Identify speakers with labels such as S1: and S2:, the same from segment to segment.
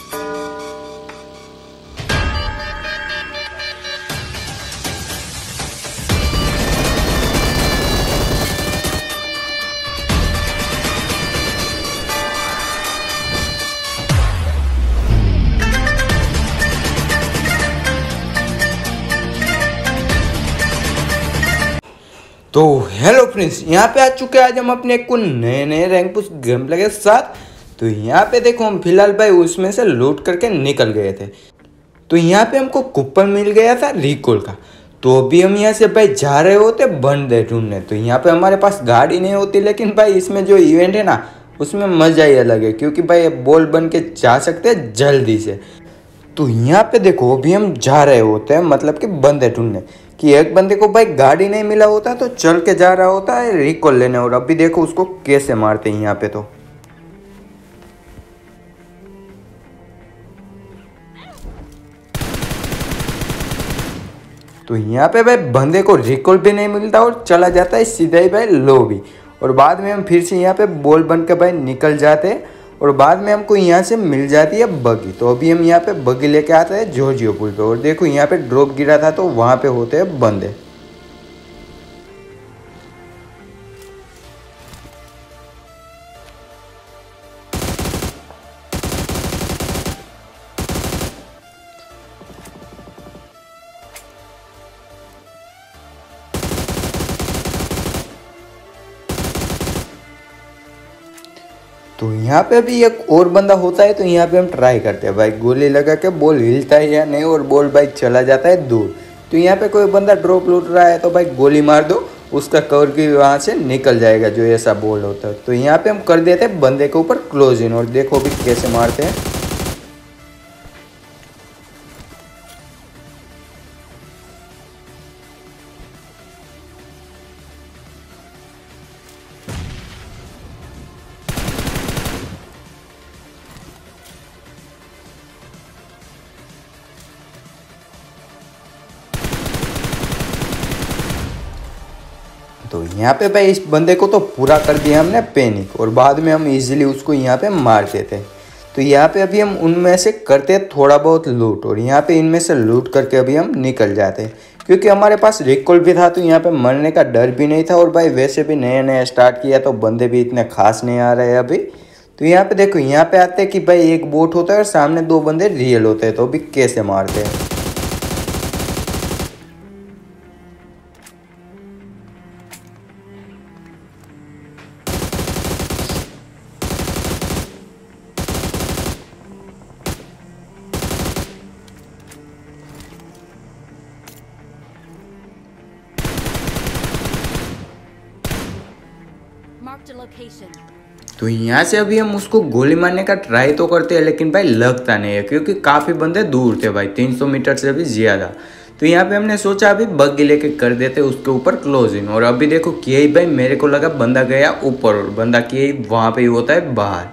S1: तो hello friends, यहाँ पे आ चुके हैं आज हम अपने को नए रैंक पुश गेम प्ले के साथ। तो यहाँ पे देखो हम फिलहाल भाई उसमें से लूट करके निकल गए थे। तो यहाँ पे हमको कूपन मिल गया था रिकॉल का। तो अभी हम यहाँ से भाई जा रहे होते बंदे ढूंढने। तो यहाँ पे हमारे पास गाड़ी नहीं होती, लेकिन भाई इसमें जो इवेंट है ना उसमें मज़ा ही अलग है, क्योंकि भाई बॉल बन के जा सकते हैं जल्दी से। तो यहाँ पे देखो अभी हम जा रहे होते हैं मतलब कि बंदे ढूंढने, कि एक बंदे को भाई गाड़ी नहीं मिला होता तो चल के जा रहा होता है रिकॉल लेने। और अभी देखो उसको कैसे मारते हैं यहाँ पे। तो यहाँ पे भाई बंदे को रिकॉल भी नहीं मिलता और चला जाता है सीधा ही भाई लॉबी। और बाद में हम फिर से यहाँ पे बॉल बन के भाई निकल जाते हैं और बाद में हमको यहाँ से मिल जाती है बगी। तो अभी हम यहाँ पे बगी लेके आते हैं जॉर्जियो पुल पे। और देखो यहाँ पे ड्रॉप गिरा था तो वहाँ पे होते हैं बंदे। तो यहाँ पे भी एक और बंदा होता है, तो यहाँ पे हम ट्राई करते हैं भाई गोली लगा के बॉल हिलता है या नहीं, और बॉल भाई चला जाता है दूर। तो यहाँ पे कोई बंदा ड्रॉप लूट रहा है तो भाई गोली मार दो, उसका कवर भी वहाँ से निकल जाएगा जो ऐसा बॉल होता है। तो यहाँ पे हम कर देते हैं बंदे के ऊपर क्लोज इन, और देखो भी कैसे मारते हैं। तो यहाँ पे भाई इस बंदे को तो पूरा कर दिया हमने पैनिक, और बाद में हम इजीली उसको यहाँ पे मार देते। तो यहाँ पे अभी हम उनमें से करते थोड़ा बहुत लूट, और यहाँ पे इनमें से लूट करके अभी हम निकल जाते, क्योंकि हमारे पास रिकॉल भी था तो यहाँ पे मरने का डर भी नहीं था। और भाई वैसे भी नया नया स्टार्ट किया तो बंदे भी इतने खास नहीं आ रहे हैं अभी। तो यहाँ पे देखो यहाँ पे आते हैं कि भाई एक बोट होता है और सामने दो बंदे रियल होते हैं, तो अभी कैसे मारते हैं।
S2: Marked a location.
S1: तो यहाँ से अभी हम उसको गोली मारने का ट्राई तो करते हैं, लेकिन भाई लगता नहीं है, क्योंकि काफ़ी बंदे दूर थे भाई, 300 मीटर से भी ज़्यादा। तो यहाँ पे हमने सोचा अभी बग्गी लेके कर देते उसके ऊपर क्लोज इन। और अभी देखो किया ही भाई, मेरे को लगा बंदा गया ऊपर और बंदा किया ही वहाँ पे ही होता है बाहर।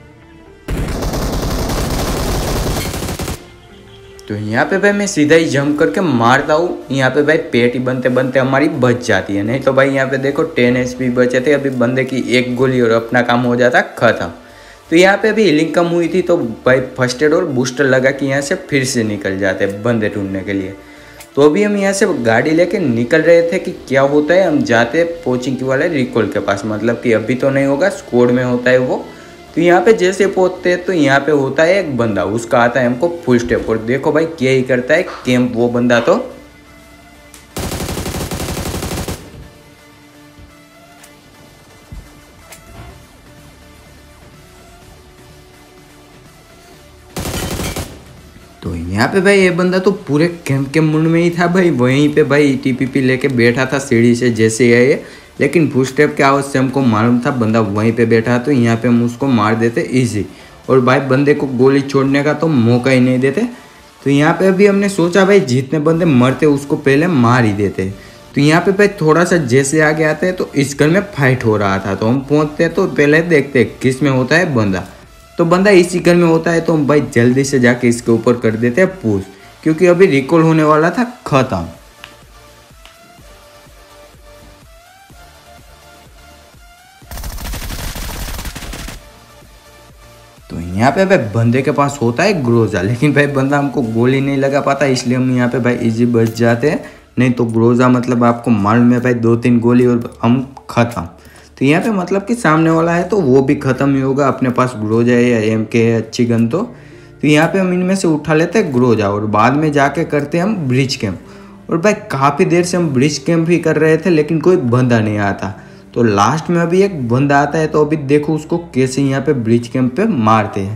S1: तो यहाँ पे भाई मैं सीधा ही जंप करके मारता हूँ। यहाँ पे भाई पेट ही बनते बनते हमारी बच जाती है, नहीं तो भाई यहाँ पे देखो 10 HP बचे थे। अभी बंदे की एक गोली और अपना काम हो जाता खत्म। तो यहाँ पे अभी हीलिंग कम हुई थी तो भाई फर्स्ट एड और बूस्टर लगा कि यहाँ से फिर से निकल जाते बंदे ढूंढने के लिए। तो अभी हम यहाँ से गाड़ी लेके निकल रहे थे कि क्या होता है, हम जाते कोचिंग वाले रिकॉल के पास, मतलब कि अभी तो नहीं होगा, स्क्वाड में होता है वो। तो यहाँ पे जैसे पहुंचते हैं तो यहाँ पे होता है एक बंदा, उसका आता है हमको फुल स्टेप, और देखो भाई क्या ही करता है कैंप वो बंदा। तो यहाँ पे भाई ये बंदा तो पूरे कैंप के मुंड में ही था भाई, वहीं पे भाई TPP लेके बैठा था सीढ़ी से जैसे आए, लेकिन फुल स्टेप के आवाज़ से हमको मालूम था बंदा वहीं पे बैठा। तो यहाँ पे हम उसको मार देते इजी, और भाई बंदे को गोली छोड़ने का तो मौका ही नहीं देते। तो यहाँ पे अभी हमने सोचा भाई जितने बंदे मरते उसको पहले मार ही देते। तो यहाँ पे भाई थोड़ा सा जैसे आगे आते हैं तो इस घर में फाइट हो रहा था, तो हम पहुँचते तो पहले देखते किस में होता है बंदा। तो बंदा इसी घर में होता है, तो हम भाई जल्दी से जाके इसके ऊपर कर देते हैं पुश, क्योंकि अभी रिकॉल होने वाला था खत्म। तो यहाँ पे भाई बंदे के पास होता है ग्रोजा, लेकिन भाई बंदा हमको गोली नहीं लगा पाता, इसलिए हम यहाँ पे भाई इजी बच जाते हैं। नहीं तो ग्रोजा मतलब आपको मालूम है भाई 2-3 गोली और हम ख़त्म। तो यहाँ पे मतलब कि सामने वाला है तो वो भी ख़त्म ही होगा, अपने पास ग्रोजा है या MK है अच्छी गन। तो यहाँ पे हम इनमें से उठा लेते हैं ग्रोजा और बाद में जाके करते हैं हम ब्रिज कैंप। और भाई काफ़ी देर से हम ब्रिज कैंप ही कर रहे थे लेकिन कोई बंदा नहीं आता। तो लास्ट में अभी एक बंदा आता है, तो अभी देखो उसको कैसे यहाँ पे ब्रिज कैंप पे मारते हैं।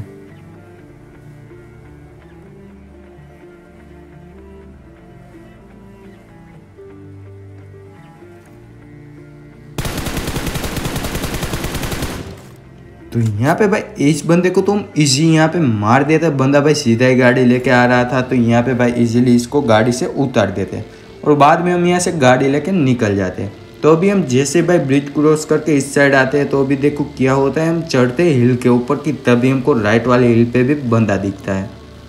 S1: तो यहाँ पे भाई इस बंदे को तो हम इजी यहाँ पे मार देते। बंदा भाई सीधा ही गाड़ी लेके आ रहा था, तो यहाँ पे भाई इजीली इसको गाड़ी से उतार देते और बाद में हम यहाँ से गाड़ी लेके निकल जाते। तो अभी हम जैसे भाई ब्रिज क्रॉस करके इस साइड आते हैं, तो अभी देखो क्या होता है, हम चढ़ते हैं हिल के ऊपर की, तभी हमको राइट वाले हिल पे भी बंदा दिखता है।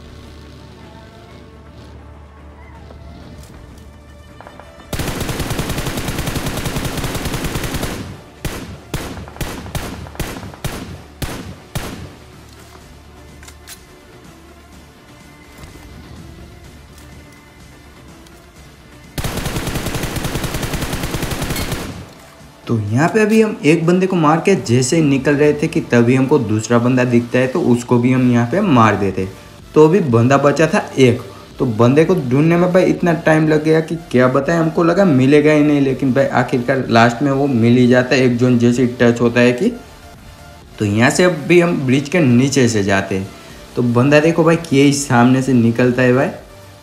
S1: तो यहाँ पे अभी हम एक बंदे को मार के जैसे ही निकल रहे थे कि तभी हमको दूसरा बंदा दिखता है, तो उसको भी हम यहाँ पे मार देते। तो अभी बंदा बचा था एक। तो बंदे को ढूंढने में भाई इतना टाइम लग गया कि क्या बताएं, हमको लगा मिलेगा ही नहीं, लेकिन भाई आखिरकार लास्ट में वो मिल ही जाता है। एक जोन जैसे टच होता है कि तो यहाँ से अब भी हम ब्रिज के नीचे से जाते हैं। तो बंदा देखो भाई ये सामने से निकलता है भाई।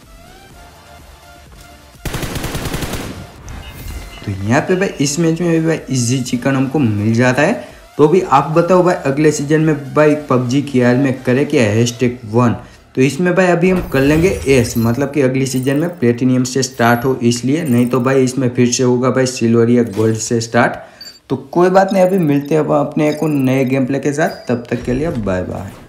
S1: तो यहाँ पे भाई इस मैच में भी भाई इजी चिकन हमको मिल जाता है। तो भी आप बताओ भाई अगले सीजन में भाई PUBG ख्याल में करे क्या #1। तो इसमें भाई अभी हम कर लेंगे एस, मतलब कि अगली सीजन में प्लेटिनियम से स्टार्ट हो इसलिए, नहीं तो भाई इसमें फिर से होगा भाई सिल्वर या गोल्ड से स्टार्ट। तो कोई बात नहीं, अभी मिलते हैं अब अपने को नए गेम प्ले के साथ, तब तक के लिए बाय बाय।